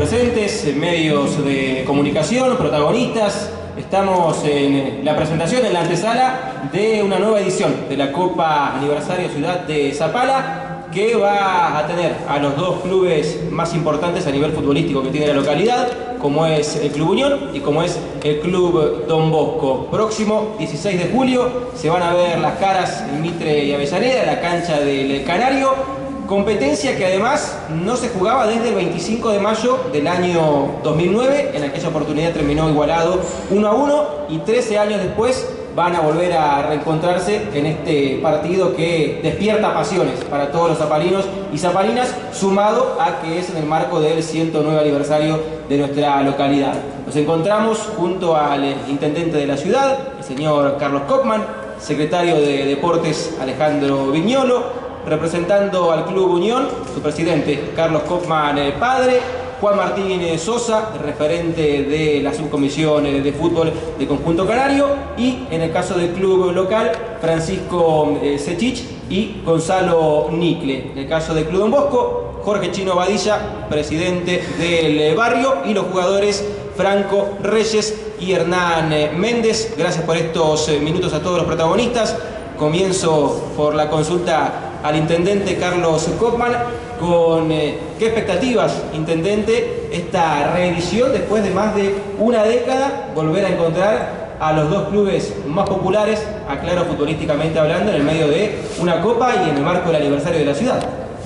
presentes, medios de comunicación, protagonistas. Estamos en la presentación, en la antesala de una nueva edición de la Copa Aniversario Ciudad de Zapala, que va a tener a los dos clubes más importantes a nivel futbolístico que tiene la localidad, como es el Club Unión y como es el Club Don Bosco. Próximo 16 de julio se van a ver las caras en Mitre y Avellaneda, en la cancha del Canario. Competencia que además no se jugaba desde el 25 de mayo del año 2009. En aquella oportunidad terminó igualado 1-1 y 13 años después van a volver a reencontrarse en este partido que despierta pasiones para todos los zapalinos y zapalinas, sumado a que es en el marco del 109 aniversario de nuestra localidad. Nos encontramos junto al intendente de la ciudad, el señor Carlos Kopman, secretario de Deportes Alejandro Viñolo, representando al Club Unión, su presidente Carlos Kopman padre, Juan Martín Sosa, referente de la subcomisión de fútbol de Conjunto Canario, y en el caso del club local, Francisco Sechich y Gonzalo Nicle. En el caso del Club Don Bosco, Jorge Chino Badilla, presidente del barrio, y los jugadores Franco Reyes y Hernán Méndez. Gracias por estos minutos a todos los protagonistas. Comienzo por la consulta al intendente Carlos Kopman, con qué expectativas, intendente, esta reedición después de más de una década, volver a encontrar a los dos clubes más populares, aclaro futbolísticamente hablando, en el medio de una copa y en el marco del aniversario de la ciudad.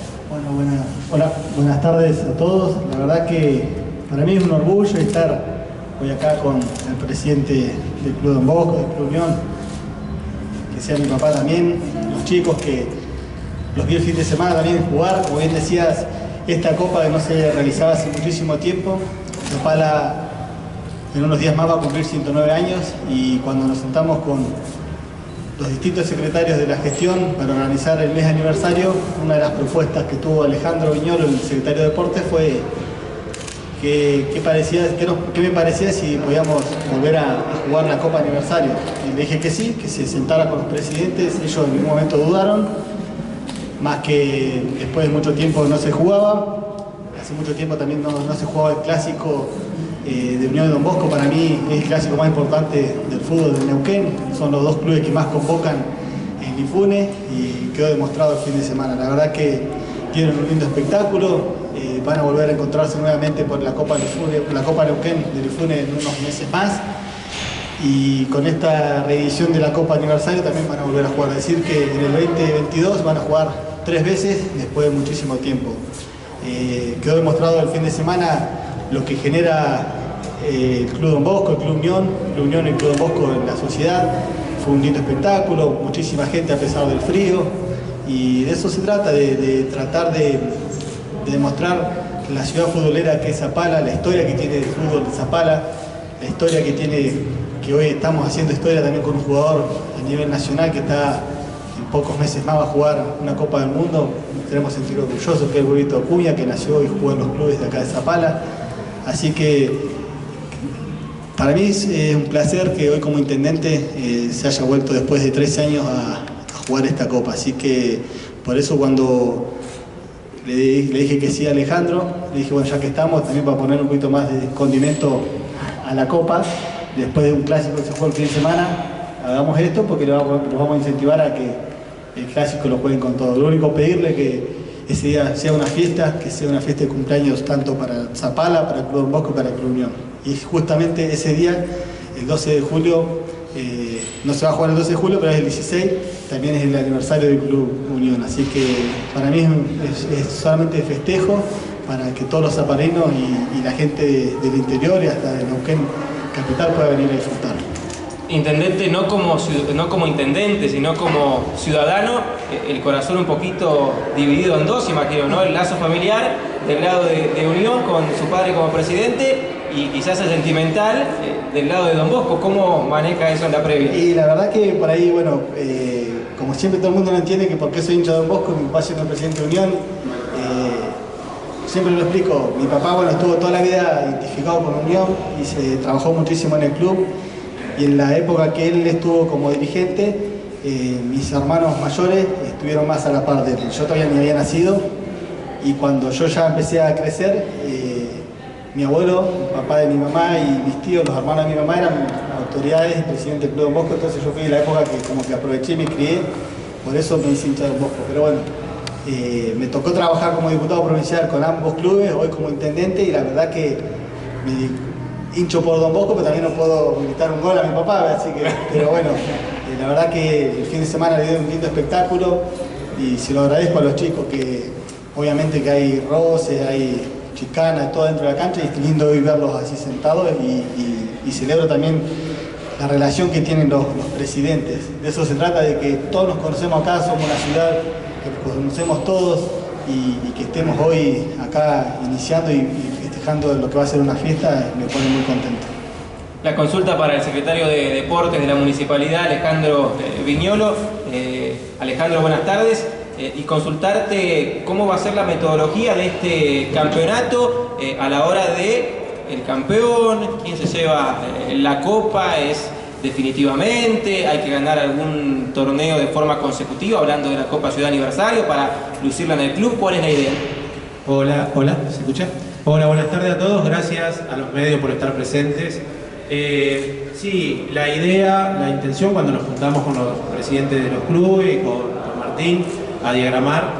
Bueno, buenas tardes a todos. La verdad que para mí es un orgullo estar hoy acá con el presidente del Club Don Bosco, del Club Unión, que sea mi papá también, los chicos que los vi el fin de semana también jugar. Como bien decías, esta copa que no se realizaba hace muchísimo tiempo. Zapala en unos días más va a cumplir 109 años, y cuando nos sentamos con los distintos secretarios de la gestión para organizar el mes de aniversario, una de las propuestas que tuvo Alejandro Viñolo, el secretario de Deportes, fue qué me parecía si podíamos volver a jugar la Copa Aniversario. Y le dije que sí, que se sentara con los presidentes. Ellos en ningún momento dudaron, más que después de mucho tiempo no se jugaba. Hace mucho tiempo también no se jugaba el clásico de Unión de Don Bosco. Para mí es el clásico más importante del fútbol de Neuquén. Son los dos clubes que más convocan en Lifune, y quedó demostrado el fin de semana. La verdad que tienen un lindo espectáculo. Van a volver a encontrarse nuevamente por la Copa Neuquén de Lifune en unos meses más. Y con esta reedición de la Copa Aniversario también van a volver a jugar. Es decir, que en el 2022 van a jugar 3 veces después de muchísimo tiempo. Quedó demostrado el fin de semana lo que genera el Club Don Bosco, el Club Unión y el Club Don Bosco en la sociedad. Fue un lindo espectáculo, muchísima gente a pesar del frío, y de eso se trata, de tratar de demostrar la ciudad futbolera que es Zapala, la historia que tiene el fútbol de Zapala, la historia que tiene, que hoy estamos haciendo historia también con un jugador a nivel nacional que está en pocos meses más va a jugar una Copa del Mundo. Tenemos que sentir orgullosos, que es el Burrito Acuña, que nació y jugó en los clubes de acá de Zapala. Así que para mí es un placer que hoy como intendente se haya vuelto después de 13 años a jugar esta Copa. Así que por eso cuando le dije que sí a Alejandro, le dije, bueno, ya que estamos, también para poner un poquito más de condimento a la Copa, después de un clásico que se jugó el fin de semana, hagamos esto porque los vamos a incentivar a que el clásico lo jueguen con todo. Lo único, pedirle que ese día sea una fiesta, que sea una fiesta de cumpleaños tanto para Zapala, para el Club Don Bosco y para el Club Unión. Y justamente ese día, el 12 de julio, no se va a jugar el 12 de julio, pero es el 16, también es el aniversario del Club Unión. Así que para mí es solamente festejo para que todos los zapalinos y la gente del interior y hasta de Neuquén capital pueda venir a disfrutar. Intendente, no como intendente, sino como ciudadano, el corazón un poquito dividido en dos, imagino, ¿no? El lazo familiar del lado de Unión con su padre como presidente, y quizás el sentimental del lado de Don Bosco. ¿Cómo maneja eso en la previa? Y la verdad que por ahí, bueno, como siempre todo el mundo no entiende que por qué soy hincha de Don Bosco, mi papá siendo presidente de Unión, siempre lo explico. Mi papá, bueno, estuvo toda la vida identificado con Unión y se trabajó muchísimo en el club, y en la época que él estuvo como dirigente, mis hermanos mayores estuvieron más a la par de él. Yo todavía ni había nacido, y cuando yo ya empecé a crecer, mi abuelo, el papá de mi mamá y mis tíos, los hermanos de mi mamá eran autoridades y presidente del Club Don Bosco, entonces yo fui de la época que como que aproveché y me crié, por eso me hice hincha de Don Bosco. Pero bueno, me tocó trabajar como diputado provincial con ambos clubes, hoy como intendente, y la verdad que me hincho por Don Bosco, pero también no puedo gritar un gol a mi papá, así que, pero bueno, la verdad que el fin de semana le dio un lindo espectáculo y se lo agradezco a los chicos, que obviamente que hay roces, hay chicana, todo dentro de la cancha, y es lindo hoy verlos así sentados y celebro también la relación que tienen los presidentes. De eso se trata, de que todos nos conocemos acá, somos una ciudad que nos conocemos todos y que estemos hoy acá iniciando y festejando lo que va a ser una fiesta, me pone muy contento. La consulta para el secretario de Deportes de la Municipalidad, Alejandro Viñolo. Alejandro, buenas tardes. Y consultarte cómo va a ser la metodología de este campeonato a la hora de el campeón, quién se lleva la copa, es definitivamente, hay que ganar algún torneo de forma consecutiva, hablando de la Copa Ciudad Aniversario, para lucirla en el club. ¿Cuál es la idea? Hola, ¿se escucha? Hola, buenas tardes a todos, gracias a los medios por estar presentes. Sí, la idea, la intención cuando nos juntamos con los presidentes de los clubes y con Martín a diagramar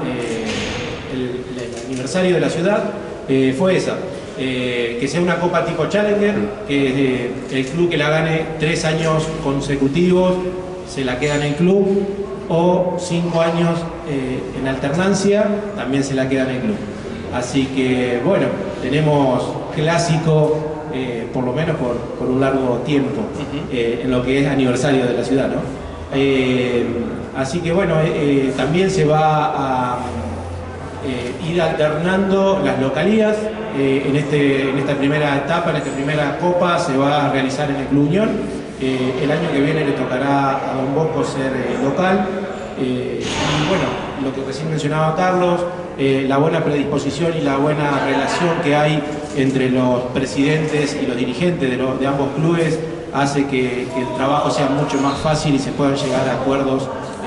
el aniversario de la ciudad, fue esa, que sea una copa tipo Challenger, que el club que la gane 3 años consecutivos se la queda en el club, o 5 años en alternancia también se la queda en el club. Así que bueno, tenemos clásico por lo menos por un largo tiempo en lo que es aniversario de la ciudad, ¿no? Así que bueno, también se va a ir alternando las localías. En esta primera etapa, en esta primera copa, se va a realizar en el Club Unión. El año que viene le tocará a Don Bosco ser local. Y bueno, lo que recién mencionaba Carlos, la buena predisposición y la buena relación que hay entre los presidentes y los dirigentes de ambos clubes hace que el trabajo sea mucho más fácil y se puedan llegar a acuerdos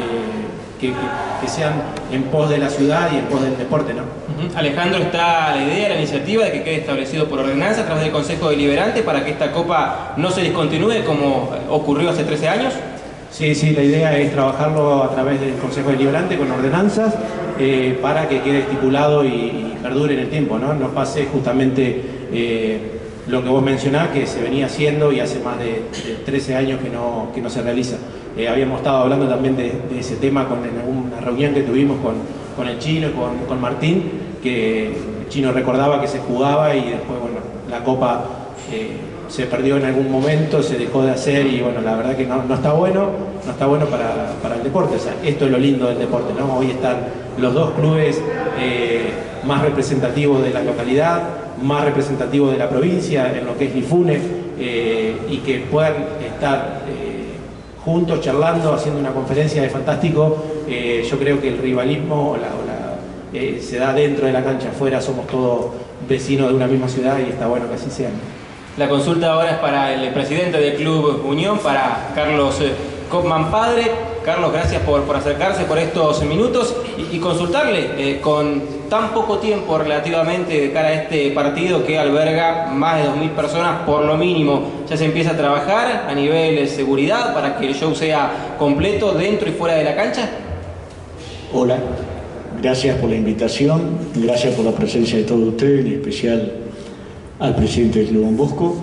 que sean en pos de la ciudad y en pos del deporte, ¿no? Alejandro, está la idea, la iniciativa de que quede establecido por ordenanza a través del Consejo Deliberante para que esta copa no se discontinúe como ocurrió hace 13 años. Sí, la idea es trabajarlo a través del Consejo Deliberante con ordenanzas para que quede estipulado y perdure en el tiempo, ¿no? No pase justamente lo que vos mencionás, que se venía haciendo y hace más de 13 años que no se realiza. Habíamos estado hablando también de ese tema en alguna reunión que tuvimos con el Chino y con Martín, que el Chino recordaba que se jugaba y después, bueno, la copa se perdió en algún momento, se dejó de hacer y bueno, la verdad que no está bueno para el deporte. O sea, esto es lo lindo del deporte, ¿no? Hoy están los dos clubes más representativos de la localidad, más representativos de la provincia, en lo que es Lifune, y que puedan estar juntos, charlando, haciendo una conferencia de fantástico. Yo creo que el rivalismo se da dentro de la cancha, afuera somos todos vecinos de una misma ciudad y está bueno que así sea. La consulta ahora es para el presidente del Club Unión, para Carlos Kopman padre. Carlos, gracias por acercarse por estos minutos y consultarle con tan poco tiempo relativamente de cara a este partido que alberga más de 2.000 personas por lo mínimo. Ya se empieza a trabajar a nivel de seguridad para que el show sea completo dentro y fuera de la cancha. Hola, gracias por la invitación, gracias por la presencia de todos ustedes, en especial al presidente del Club Don Bosco.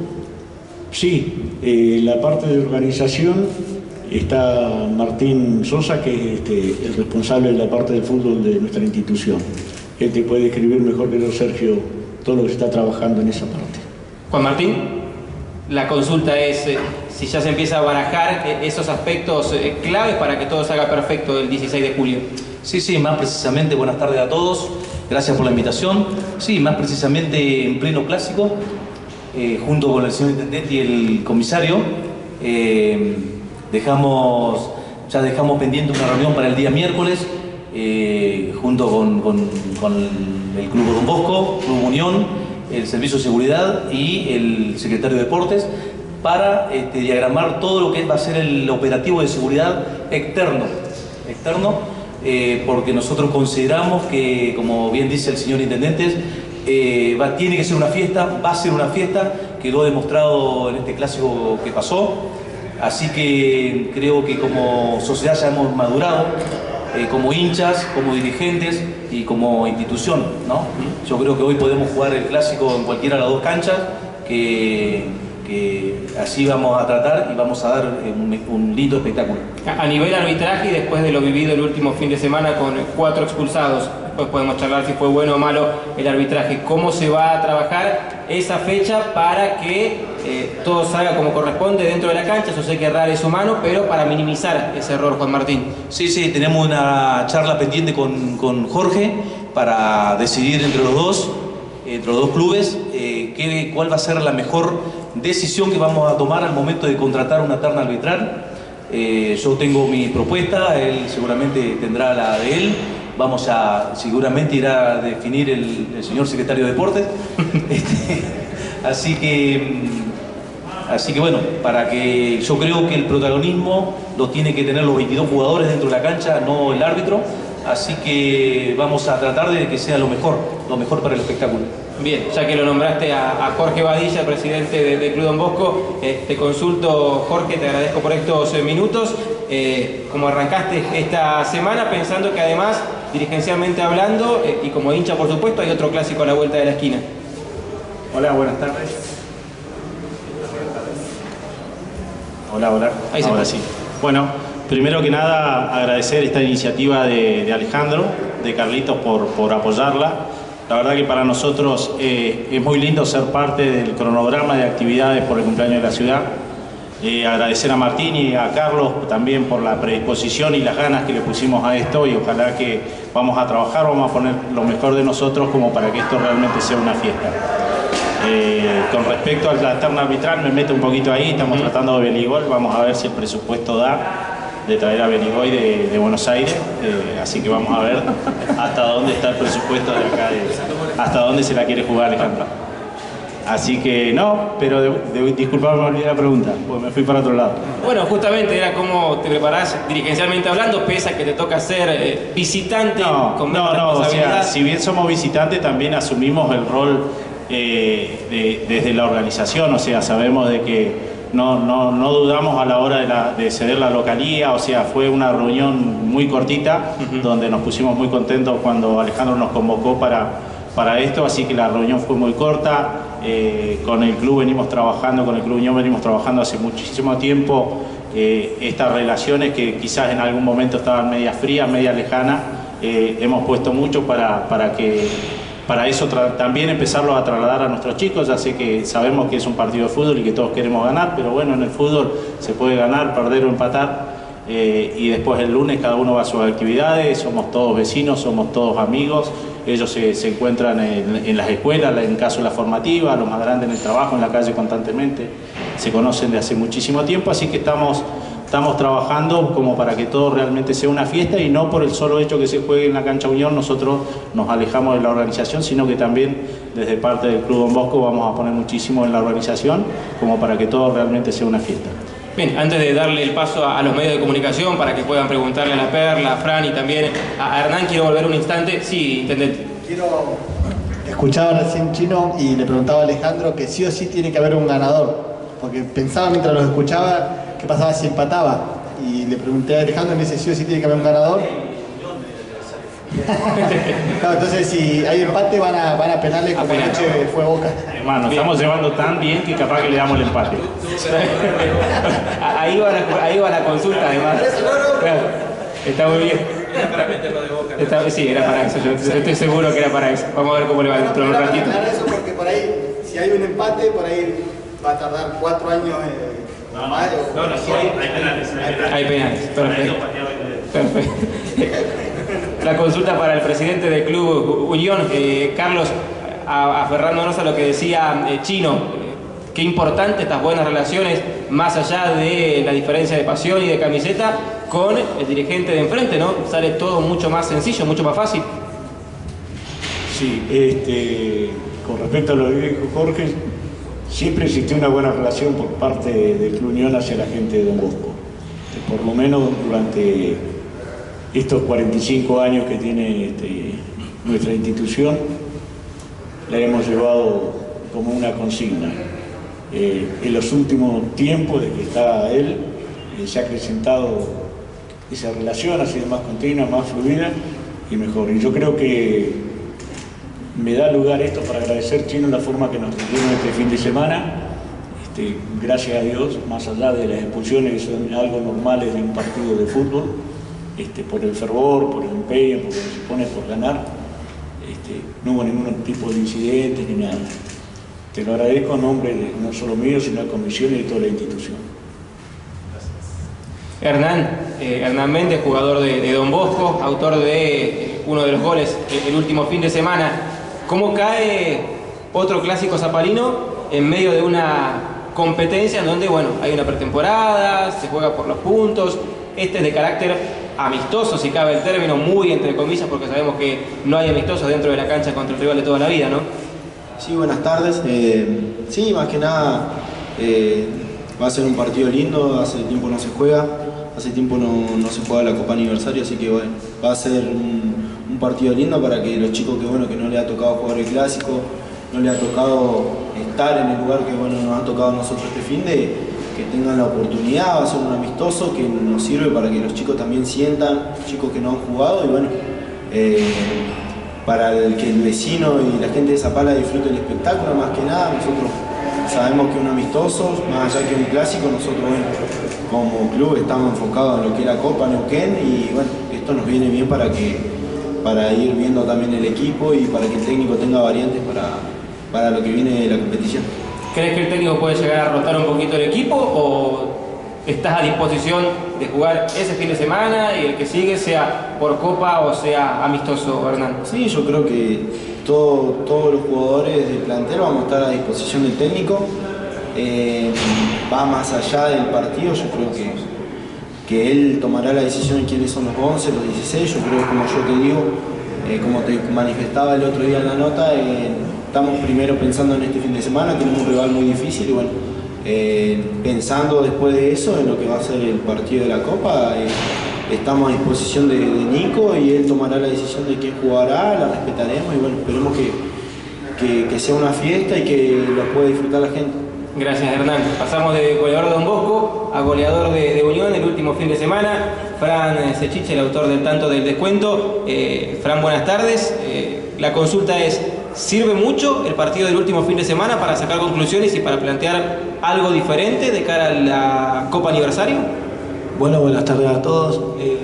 Sí, la parte de organización está Martín Sosa, que es el responsable de la parte del fútbol de nuestra institución. Él te puede describir mejor que yo, Sergio, todo lo que se está trabajando en esa parte. Juan Martín, la consulta es si ya se empieza a barajar esos aspectos claves para que todo salga perfecto el 16 de julio. Sí, más precisamente, buenas tardes a todos, gracias por la invitación. Sí, más precisamente en pleno clásico, junto con el señor intendente y el comisario, dejamos pendiente una reunión para el día miércoles, junto con el Club Don Bosco, Club Unión, el Servicio de Seguridad y el Secretario de Deportes, para diagramar todo lo que va a ser el operativo de seguridad externo, porque nosotros consideramos que, como bien dice el señor intendente, tiene que ser una fiesta, va a ser una fiesta, quedó demostrado en este clásico que pasó, así que creo que como sociedad ya hemos madurado, como hinchas, como dirigentes y como institución, ¿no? Yo creo que hoy podemos jugar el clásico en cualquiera de las dos canchas, que así vamos a tratar y vamos a dar un lindo espectáculo. A nivel arbitraje y después de lo vivido el último fin de semana con 4 expulsados, después podemos charlar si fue bueno o malo el arbitraje, ¿cómo se va a trabajar esa fecha para que todo salga como corresponde dentro de la cancha? Yo sé que errar es humano, pero para minimizar ese error, Juan Martín. Sí, tenemos una charla pendiente con Jorge para decidir entre los dos clubes cuál va a ser la mejor decisión que vamos a tomar al momento de contratar una terna arbitral. Yo tengo mi propuesta, él seguramente tendrá la de él. Seguramente irá a definir el señor secretario de Deportes. Así que bueno, yo creo que el protagonismo lo tiene que tener los 22 jugadores dentro de la cancha, no el árbitro. Así que vamos a tratar de que sea lo mejor para el espectáculo. Bien, ya que lo nombraste a Jorge Badilla, presidente del Club Don Bosco, te consulto, Jorge, te agradezco por estos minutos. Como arrancaste esta semana, pensando que además, dirigencialmente hablando, y como hincha por supuesto, hay otro clásico a la vuelta de la esquina. Hola, buenas tardes. Hola. Ahora sí. Bueno, primero que nada agradecer esta iniciativa de Alejandro, de Carlitos por apoyarla. La verdad que para nosotros es muy lindo ser parte del cronograma de actividades por el cumpleaños de la ciudad. Agradecer a Martín y a Carlos también por la predisposición y las ganas que le pusimos a esto, y ojalá que vamos a trabajar, vamos a poner lo mejor de nosotros como para que esto realmente sea una fiesta. Con respecto a la terna arbitral, me meto un poquito ahí, estamos tratando de Benigoy, vamos a ver si el presupuesto da de traer a Benigoy de Buenos Aires, así que vamos a ver hasta dónde está el presupuesto de acá, hasta dónde se la quiere jugar Alejandro. Así que no, pero disculpame, me olvidé la pregunta, porque me fui para otro lado. Bueno, justamente era cómo te preparás dirigencialmente hablando, pese a que te toca ser visitante con menos responsabilidad. O sea, si bien somos visitantes, también asumimos el rol desde la organización, o sea, sabemos de que no dudamos a la hora de ceder la localía, o sea, fue una reunión muy cortita, donde nos pusimos muy contentos cuando Alejandro nos convocó para esto, así que la reunión fue muy corta. Con el club con el Club Unión venimos trabajando hace muchísimo tiempo estas relaciones que quizás en algún momento estaban medias frías, medias lejanas, hemos puesto mucho para eso también empezarlo a trasladar a nuestros chicos. Ya sé que sabemos que es un partido de fútbol y que todos queremos ganar, pero bueno, en el fútbol se puede ganar, perder o empatar, y después el lunes cada uno va a sus actividades, somos todos vecinos, somos todos amigos, ellos se encuentran en las escuelas, en caso de la formativa, los más grandes en el trabajo, en la calle constantemente, se conocen de hace muchísimo tiempo, así que estamos trabajando como para que todo realmente sea una fiesta, y no por el solo hecho que se juegue en la cancha Unión nosotros nos alejamos de la organización, sino que también desde parte del Club Don Bosco vamos a poner muchísimo en la organización como para que todo realmente sea una fiesta. Bien, antes de darle el paso a los medios de comunicación para que puedan preguntarle a la Perla, a Fran y también a Hernán, quiero volver un instante. Sí, intendente. Escuchaba recién Chino y le preguntaba a Alejandro que sí o sí tiene que haber un ganador, porque pensaba mientras los escuchaba qué pasaba si empataba, y le pregunté a Alejandro y me dice sí o sí tiene que haber un ganador. Claro, entonces si hay empate van a penales como anoche fue Boca. Hermano, estamos llevando tan bien que capaz que le damos el empate. Ahí va la consulta además. Claro, está muy bien. Sí, era para eso, yo estoy seguro que era para eso. Vamos a ver cómo le va dentro de un ratito. Eso porque por ahí, si hay un empate, por ahí va a tardar 4 años más. Sí, hay penales. Hay penales, perfecto. La consulta para el presidente del Club Unión, Carlos, aferrándonos a lo que decía Chino, qué importante estas buenas relaciones, más allá de la diferencia de pasión y de camiseta, con el dirigente de enfrente, ¿no? Sale todo mucho más sencillo, mucho más fácil. Sí, con respecto a lo que dijo Jorge, siempre existió una buena relación por parte del Club Unión hacia la gente de Don Bosco. Por lo menos durante estos 45 años que tiene nuestra institución, la hemos llevado como una consigna. En los últimos tiempos de que está él, se ha acrecentado esa relación, ha sido más continua, más fluida y mejor. Y yo creo que me da lugar esto para agradecer, Chino, la forma que nos tuvieron este fin de semana. Gracias a Dios, más allá de las expulsiones que son algo normales de un partido de fútbol, por el fervor, por el empeño, por lo que se pone por ganar, no hubo ningún tipo de incidentes ni nada. Te lo agradezco en nombre de no solo mío, sino de la comisión y de toda la institución. Hernán Méndez, jugador de Don Bosco, autor de uno de los goles el último fin de semana. ¿Cómo cae otro clásico zapalino en medio de una competencia en donde, bueno, hay una pretemporada, se juega por los puntos? Este es de carácter amistoso, si cabe el término, muy entre comillas, porque sabemos que no hay amistosos dentro de la cancha contra el rival de toda la vida, ¿no? Sí, buenas tardes. Sí, más que nada va a ser un partido lindo, hace tiempo no se juega, hace tiempo no se juega la Copa Aniversario, así que bueno, va a ser un partido lindo para que los chicos que no le ha tocado jugar el clásico, no le ha tocado estar en el lugar que nos ha tocado a nosotros este fin de, que tengan la oportunidad. Va a ser un amistoso que nos sirve para que los chicos también sientan, chicos que no han jugado, y bueno, para que el vecino y la gente de Zapala disfrute el espectáculo. Más que nada, nosotros sabemos que un amistoso, más allá que un clásico, nosotros como club estamos enfocados en lo que es la Copa Neuquén, y bueno, esto nos viene bien para ir viendo también el equipo y para que el técnico tenga variantes para lo que viene de la competición. ¿Crees que el técnico puede llegar a rotar un poquito el equipo o estás a disposición de jugar ese fin de semana y el que sigue, sea por Copa o sea amistoso, Hernán? Sí, yo creo que todos los jugadores del plantel vamos a estar a disposición del técnico. Va más allá del partido, yo creo que él tomará la decisión de quiénes son los 11, los 16. Yo creo que, como yo te digo, como te manifestaba el otro día en la nota, estamos primero pensando en este fin de semana, tenemos un rival muy difícil y bueno, pensando después de eso en lo que va a ser el partido de la Copa, estamos a disposición de Nico y él tomará la decisión de quién jugará, la respetaremos y bueno, esperemos que sea una fiesta y que lo pueda disfrutar la gente. Gracias, Hernán. Pasamos de goleador de Don Bosco a goleador de Unión el último fin de semana. Fran Sechiche, el autor del tanto del descuento. Fran, buenas tardes. La consulta es: ¿sirve mucho el partido del último fin de semana para sacar conclusiones y para plantear algo diferente de cara a la Copa Aniversario? Bueno, buenas tardes a todos.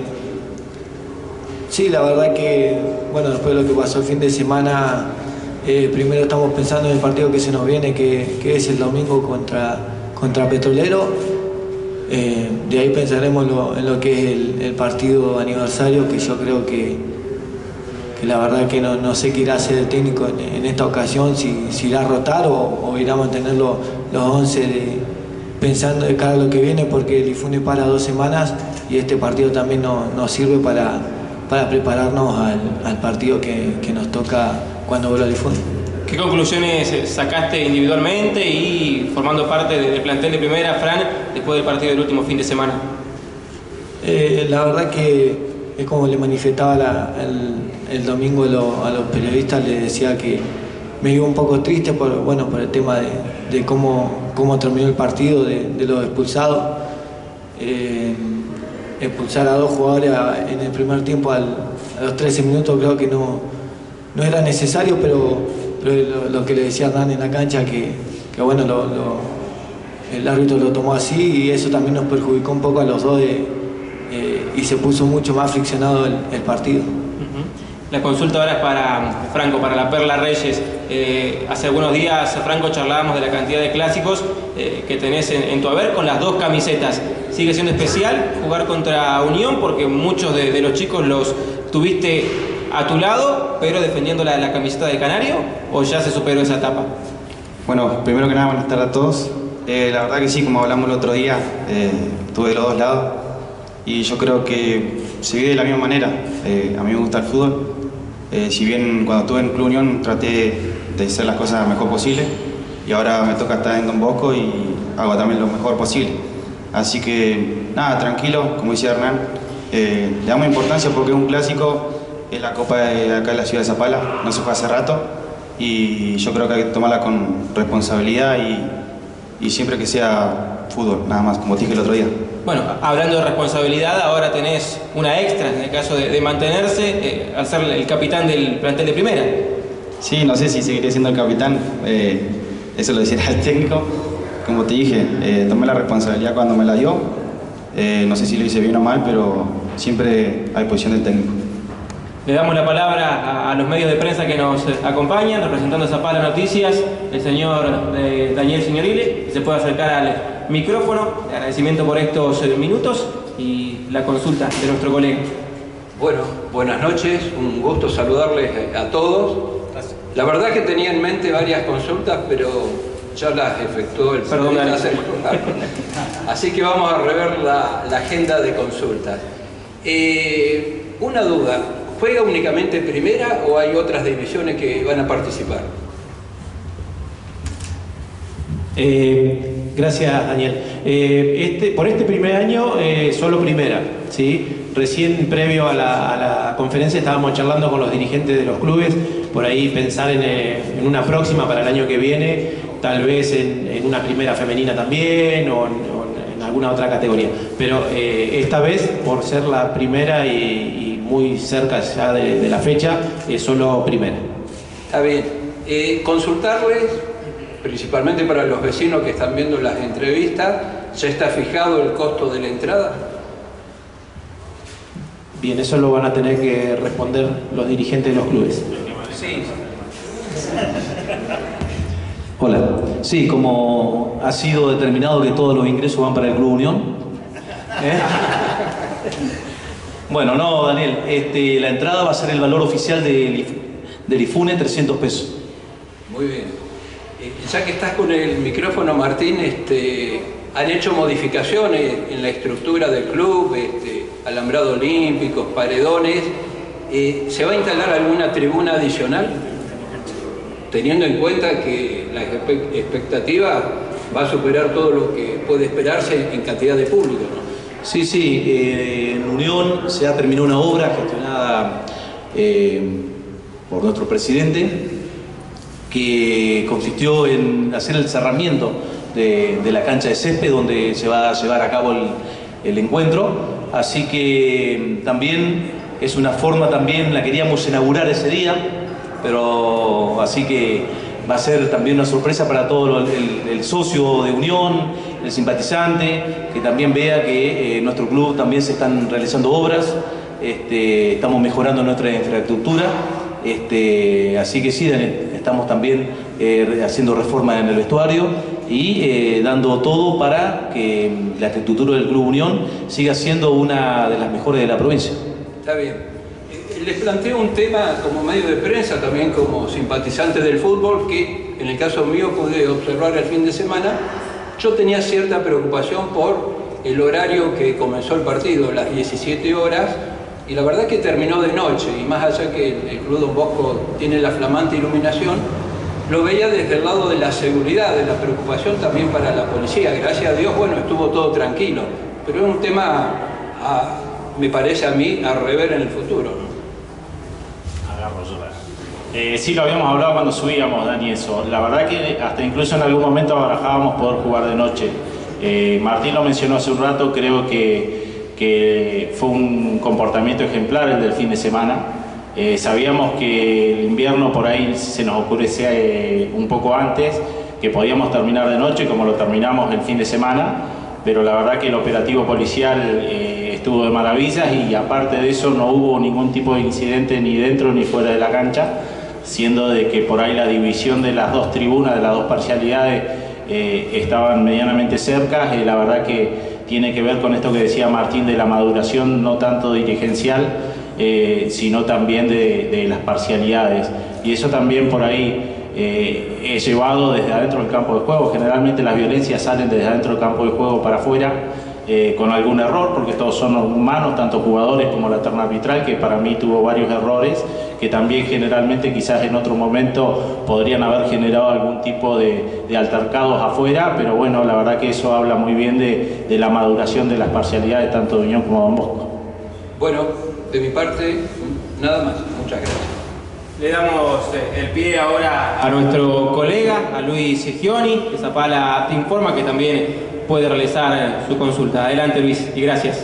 Sí, la verdad que, bueno, después de lo que pasó el fin de semana, primero estamos pensando en el partido que se nos viene, que es el domingo contra Petrolero. De ahí pensaremos en lo que es el partido aniversario, que yo creo que la verdad que no sé qué irá a hacer el técnico en esta ocasión, si irá a rotar o irá a mantener los 11 pensando de cara a lo que viene, porque el IFUNE para 2 semanas y este partido también nos sirve para prepararnos al partido que nos toca cuando vuelva el IFUNE. ¿Qué conclusiones sacaste individualmente y formando parte del plantel de primera, Fran, después del partido del último fin de semana? La verdad que es como le manifestaba el domingo a los periodistas, les decía que me iba un poco triste por el tema de cómo terminó el partido, de los expulsados. Expulsar a 2 jugadores en el primer tiempo a los 13 minutos creo que no era necesario, pero lo que le decía Hernán en la cancha, que bueno, el árbitro lo tomó así y eso también nos perjudicó un poco a los dos y se puso mucho más friccionado el partido. La consulta ahora es para Franco, para la Perla Reyes. Hace algunos días, Franco, charlábamos de la cantidad de clásicos que tenés en tu haber con las 2 camisetas. ¿Sigue siendo especial jugar contra Unión? Porque muchos de los chicos los tuviste a tu lado, pero defendiendo la camiseta del Canario, ¿o ya se superó esa etapa? Bueno, primero que nada, buenas tardes a todos. La verdad que sí, como hablamos el otro día, estuve de los 2 lados y yo creo que se vive de la misma manera. A mí me gusta el fútbol. Si bien cuando estuve en Club Unión traté de hacer las cosas lo mejor posible y ahora me toca estar en Don Bosco y hago también lo mejor posible. Así que nada, tranquilo, como decía Hernán, le damos importancia porque es un clásico, es la Copa de acá en la ciudad de Zapala, no se fue hace rato y yo creo que hay que tomarla con responsabilidad y siempre que sea fútbol, nada más, como te dije el otro día. Bueno, hablando de responsabilidad, ahora tenés una extra en el caso de mantenerse al ser el capitán del plantel de primera. Sí, no sé si seguiré siendo el capitán, eso lo decía el técnico. Como te dije, tomé la responsabilidad cuando me la dio. No sé si lo hice bien o mal, pero siempre a disposición del técnico. Le damos la palabra a los medios de prensa que nos acompañan, representando a Zapala Noticias, el señor Daniel Signorile, que se puede acercar al micrófono. Agradecimiento por estos minutos y la consulta de nuestro colega. Bueno, buenas noches, un gusto saludarles a todos. La verdad que tenía en mente varias consultas, pero ya las efectuó el periodista celular. Así que vamos a rever la agenda de consultas. Una duda, ¿juega únicamente primera o hay otras divisiones que van a participar? Gracias, Daniel. Por este primer año, solo primera, ¿sí? Recién, previo a la conferencia, estábamos charlando con los dirigentes de los clubes, por ahí pensar en una próxima para el año que viene, tal vez en una primera femenina también, o en alguna otra categoría. Pero esta vez, por ser la primera y muy cerca ya de la fecha, es solo primera. Está bien. Consultarles, principalmente para los vecinos que están viendo las entrevistas, ¿ya está fijado el costo de la entrada? Bien, eso lo van a tener que responder los dirigentes de los clubes. Sí. Hola. Sí, como ha sido determinado que todos los ingresos van para el Club Unión. Bueno, no, Daniel, la entrada va a ser el valor oficial del IFUNE, 300 pesos. Muy bien. Ya que estás con el micrófono, Martín, han hecho modificaciones en la estructura del club, alambrado olímpicos, paredones. ¿Se va a instalar alguna tribuna adicional? Teniendo en cuenta que la expectativa va a superar todo lo que puede esperarse en cantidad de público, ¿no? Sí, en Unión se ha terminado una obra gestionada por nuestro presidente que consistió en hacer el cerramiento de la cancha de césped donde se va a llevar a cabo el encuentro. Así que también es una forma, también la queríamos inaugurar ese día, pero así que va a ser también una sorpresa para todo el socio de Unión, el simpatizante, que también vea que en nuestro club también se están realizando obras, estamos mejorando nuestra infraestructura, así que sí, estamos también haciendo reformas en el vestuario y dando todo para que la estructura del Club Unión siga siendo una de las mejores de la provincia. Está bien. Les planteo un tema como medio de prensa, también como simpatizante del fútbol, que en el caso mío pude observar el fin de semana. Yo tenía cierta preocupación por el horario que comenzó el partido, las 17 horas, y la verdad que terminó de noche, y más allá que el Club Don Bosco tiene la flamante iluminación, lo veía desde el lado de la seguridad, de la preocupación también para la policía. Gracias a Dios, bueno, estuvo todo tranquilo, pero es un tema, me parece a mí, a rever en el futuro, ¿no? Sí, lo habíamos hablado cuando subíamos, Dani, eso. La verdad que hasta incluso en algún momento barajábamos poder jugar de noche. Martín lo mencionó hace un rato, creo que fue un comportamiento ejemplar el del fin de semana. Sabíamos que el invierno por ahí se nos oscurecía un poco antes, que podíamos terminar de noche como lo terminamos el fin de semana, pero la verdad que el operativo policial estuvo de maravillas y aparte de eso no hubo ningún tipo de incidente ni dentro ni fuera de la cancha, siendo de que por ahí la división de las dos tribunas, de las dos parcialidades, estaban medianamente cerca. La verdad que tiene que ver con esto que decía Martín de la maduración, no tanto dirigencial, sino también de las parcialidades. Y eso también por ahí he llevado desde adentro del campo de juego. Generalmente las violencias salen desde adentro del campo de juego para afuera, con algún error, porque todos son humanos, tanto jugadores como la terna arbitral, que para mí tuvo varios errores, que también generalmente quizás en otro momento podrían haber generado algún tipo de altercados afuera, pero bueno, la verdad que eso habla muy bien de la maduración de las parcialidades tanto de Unión como de Don Bosco. Bueno, de mi parte, nada más. Muchas gracias. Le damos el pie ahora a nuestro colega, a Luis Gioni, de Zapala te informa que también puede realizar su consulta. Adelante, Luis, y gracias.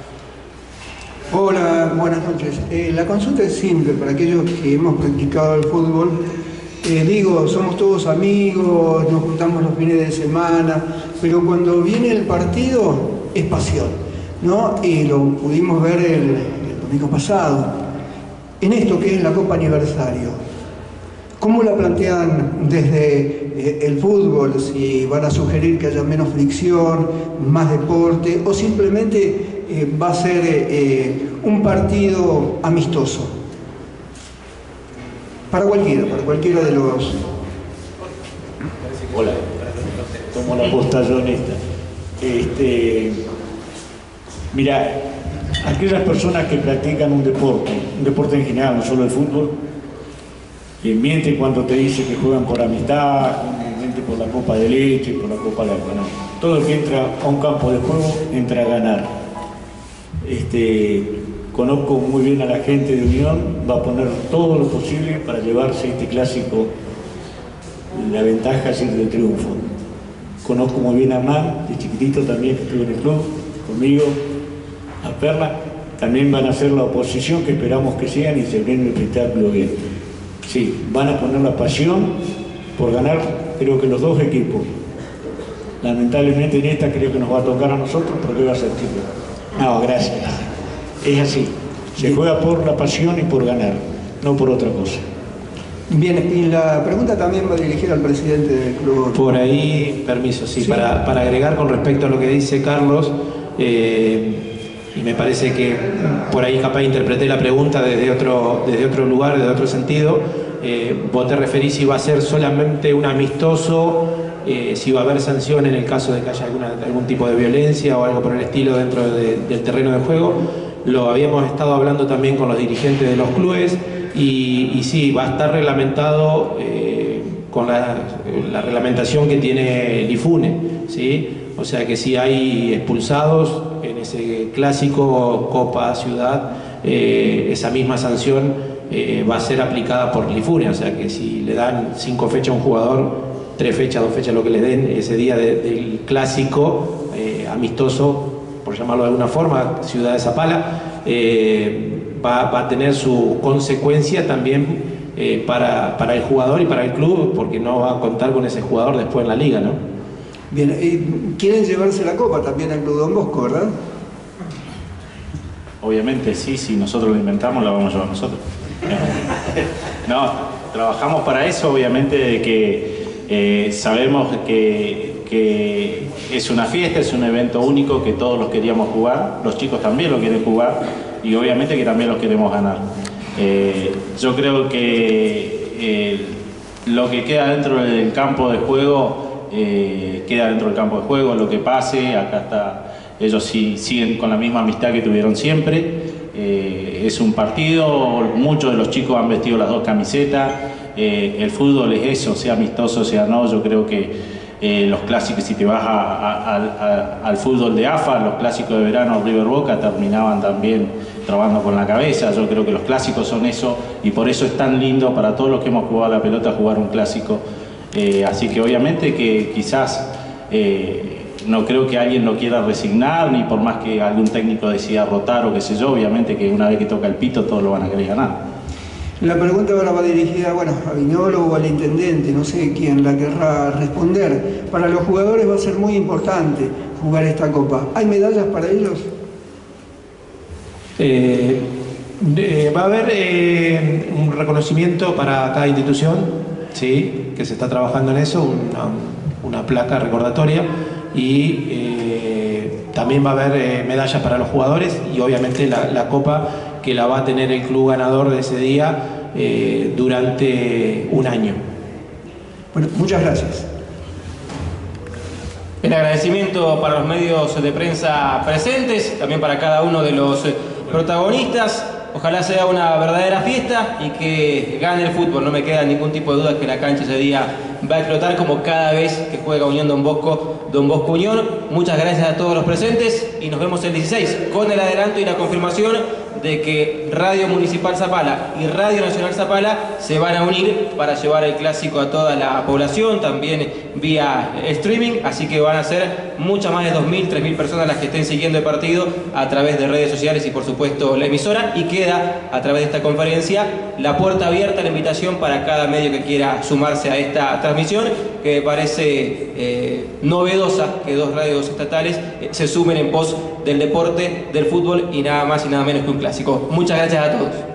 Hola, buenas noches. La consulta es simple para aquellos que hemos practicado el fútbol. Somos todos amigos, nos juntamos los fines de semana, pero cuando viene el partido es pasión, ¿no? Y lo pudimos ver el domingo pasado. En esto que es la Copa Aniversario, ¿cómo la plantean desde el fútbol? Si van a sugerir que haya menos fricción, más deporte, o simplemente va a ser un partido amistoso. Para cualquiera de los... Hola, tomo la posta yo en esta. Mira, aquellas personas que practican un deporte en general, no solo el fútbol, mienten cuando te dicen que juegan por amistad, mienten por la copa de leche, por la copa de agua. No. Todo el que entra a un campo de juego entra a ganar. Conozco muy bien a la gente de Unión, va a poner todo lo posible para llevarse este clásico, la ventaja es el del triunfo. Conozco muy bien a Hernán, de chiquitito también, que estuvo en el club, conmigo, a Perla, también van a ser la oposición que esperamos que sean y se ven el espectáculo bien. Sí, van a poner la pasión por ganar, creo que los dos equipos. Lamentablemente en esta creo que nos va a tocar a nosotros porque va a ser título. No, gracias. Es así, se juega por la pasión y por ganar, no por otra cosa. Bien, y la pregunta también va dirigida al presidente del club. Por ahí, permiso, sí. Para agregar con respecto a lo que dice Carlos, y me parece que por ahí capaz interpreté la pregunta desde otro lugar, desde otro sentido. Vos te referís si va a ser solamente un amistoso, si va a haber sanción en el caso de que haya algún tipo de violencia o algo por el estilo dentro del terreno de juego. Lo habíamos estado hablando también con los dirigentes de los clubes y sí, va a estar reglamentado con la reglamentación que tiene el IFUNE, ¿sí? O sea que si hay expulsados en ese clásico Copa Ciudad, esa misma sanción va a ser aplicada por el IFUNE, o sea que si le dan 5 fechas a un jugador, 3 fechas, 2 fechas, lo que le den ese día del clásico amistoso, por llamarlo de alguna forma, Ciudad de Zapala, va a tener su consecuencia también para el jugador y para el club, porque no va a contar con ese jugador después en la liga, ¿no? Bien, quieren llevarse la copa también al Club Don Bosco, ¿verdad? Obviamente sí, si nosotros lo inventamos la vamos a llevar nosotros. No, trabajamos para eso, obviamente de que sabemos que es una fiesta, es un evento único que todos los queríamos jugar, los chicos también lo quieren jugar y obviamente que también los queremos ganar. Yo creo que lo que queda dentro del campo de juego queda dentro del campo de juego, lo que pase, acá está, ellos siguen con la misma amistad que tuvieron siempre. Es un partido, muchos de los chicos han vestido las 2 camisetas, el fútbol es eso, sea amistoso, sea no, yo creo que los clásicos, si te vas al fútbol de AFA, los clásicos de verano River Boca terminaban también trabando con la cabeza. Yo creo que los clásicos son eso y por eso es tan lindo para todos los que hemos jugado a la pelota jugar un clásico. Así que obviamente que quizás no creo que alguien lo quiera resignar, ni por más que algún técnico decida rotar o qué sé yo, obviamente que una vez que toca el pito todos lo van a querer ganar. La pregunta ahora va dirigida, a Viñolo o al intendente, no sé quién la querrá responder. Para los jugadores va a ser muy importante jugar esta copa. ¿Hay medallas para ellos? Va a haber un reconocimiento para cada institución, ¿sí? Que se está trabajando en eso, una placa recordatoria y también va a haber medallas para los jugadores y obviamente la copa que la va a tener el club ganador de ese día durante un año. Bueno, muchas gracias. El agradecimiento para los medios de prensa presentes, también para cada uno de los protagonistas. Ojalá sea una verdadera fiesta y que gane el fútbol. No me queda ningún tipo de duda que la cancha ese día va a explotar como cada vez que juega Unión Don Bosco Unión. Muchas gracias a todos los presentes y nos vemos el 16 con el adelanto y la confirmación de que Radio Municipal Zapala y Radio Nacional Zapala se van a unir para llevar el clásico a toda la población, también vía streaming, así que van a ser muchas más de 2.000, 3.000 personas las que estén siguiendo el partido a través de redes sociales y por supuesto la emisora, y queda a través de esta conferencia la puerta abierta, la invitación para cada medio que quiera sumarse a esta transmisión, que me parece novedosa que dos radios estatales se sumen en pos del deporte, del fútbol y nada más y nada menos que un clásico. Muchas gracias a todos.